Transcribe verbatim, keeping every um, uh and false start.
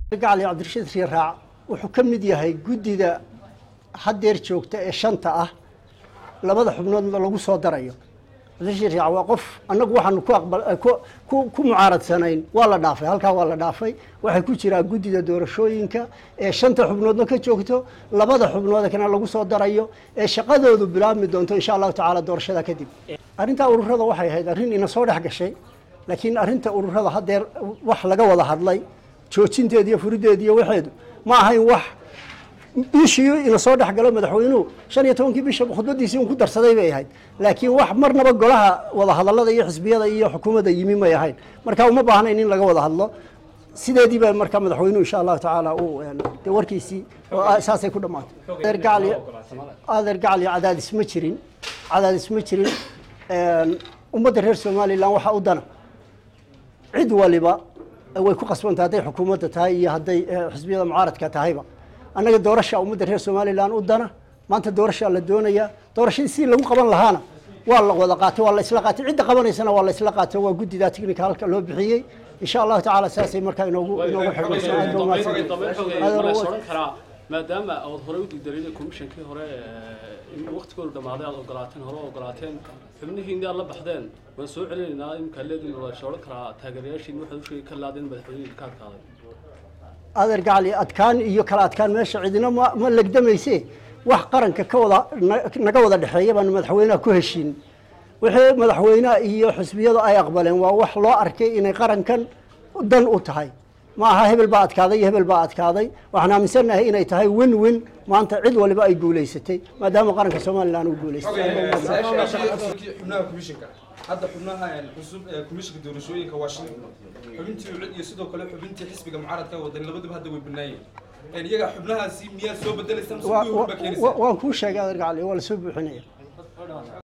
قال عبد الرشيد ريراع وحكم مديها جديدة حد يرجوك شنطة أه لبضح حبنود لو صادر أيوه عبد الرشيد ريراع وقف أنا جوحنا كو أقبل كو كو كو معارض سنين والله دافع هالكا والله دافع وحكوا شراء جديدة دور شوينك شنطة حبنود نكتشوكتو لبضح حبنود كنا لو صادر أيوه شقده ذو بلاد مدونته إن شاء الله تعالى دور شذا كديم أرنت أورو هذا وحي هذا أرين إن صار حق شيء لكن أرنت أورو هذا حد وح لقى وضع هذلي joojinteediyo furideediyo waxeedu ma ahayn wax ishiyo ina soo dhax galo madaxweynuhu shan iyo tobankii bisha khudbadiisii uu ku darsaday bay ahayd laakiin wax marnaba golaha wada hadallada iyo xisbiyada iyo xukuumadda yimi ma ahayn marka uma baahnayn in laga wada hadlo sideedii baa marka madaxweynuhu insha Allah taala uu warkiisii oo asaasay ku dhamaatay adeer gaali adeer gaali cadaadis ma jirin cadaadis ma jirin ummadda reer Soomaaliland waxa u dana cid waliba way ku qasbantahay haday xukuumadda tahay iyo haday xisbiyada mucaaradka tahayba anaga doorasho ummadda reer Soomaaliland u dana maanta doorasho la doonaya doorashadii si lagu qaban lahaana waa la wada qaatay waa la isla qaatay cid qabanaysana waa la isla qaatay waa gudida technicalka loo bixiyay insha Allah taala saasay markaa inoogu inoogu xirmayso maadaama aad hore u digdalay komishankii hore in waqtigooda dhamaaday aad ogolaateen hore ogolaateen xubnihii inta la baxdeen waan soo celinaynaa in kaleedin wada shaqo kara taageerayaashii waxa uu sheegay kalaadin madaxweynaha ka qaaday adeer gaali adkaan iyo kala adkaan meesha cidina ma lagdamayse wax qaranka ka wada naga wada dhaxeeya baan madaxweynaha ku heshiin wixii madaxweynaha iyo xisbiyadu ay aqbaleen waa wax loo arkay inay qarankan dan u tahay ما ها هبل بعد كذا يهبل بعد كذا وإحنا مسنا هنا يتهاي وين وين ما أنت عد ولا بقى يقولي ستي ما دام قارن كسومان لا نقولي ستي حنا كمشيكا هذا حناها الحسب كمشيك دور شوية كواشين حبنتي ولد يسدوا كله حبنتي حسب معارض كود اللي بدو بهذا ويبناي يعني يجا حبناها سي مية سو بدل السمسم وانكوش هذا رجع لي ولا سب حنية